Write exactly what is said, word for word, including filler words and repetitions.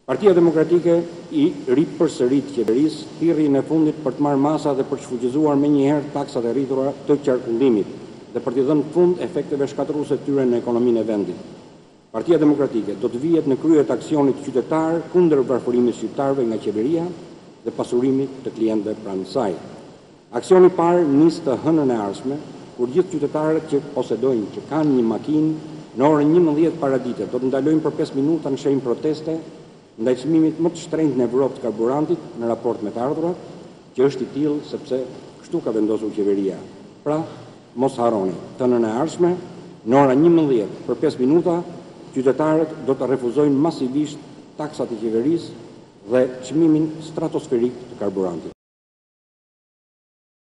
Partia Demokratike i ripërsërit qeverisë thirrjen e fundit për të marrë masa dhe për të shfuqizuar menjëherë taksat e rritura të qarkullimit dhe për t'i dhënë fund efekteve shkatërruese të tyre në ekonominë e vendit. Partia Demokratike do të vihet në krye të aksionit qytetar kundër varfërimit shqiptarëve nga qeveria dhe pasurimit të klientëve pranë saj. Aksioni i parë nis të hënën e ardhshme, kur gjithë qytetarët që posedojnë, që kanë një makinë, në orën njëmbëdhjetë paradite do të ndalojnë për pesë minuta në shenjë proteste ndaj çmimit më të shtrenjtë në Evropë të karburantit në raport me të ardhurat, që është i tillë sepse kështu ka vendosur qeveria. Pra, mos harroni, të hënën e ardhshme, në orën njëmbëdhjetë për pesë minuta, qytetarët do të refuzojnë masivisht taksat e qeverisë dhe çmimin stratosferik të karburantit.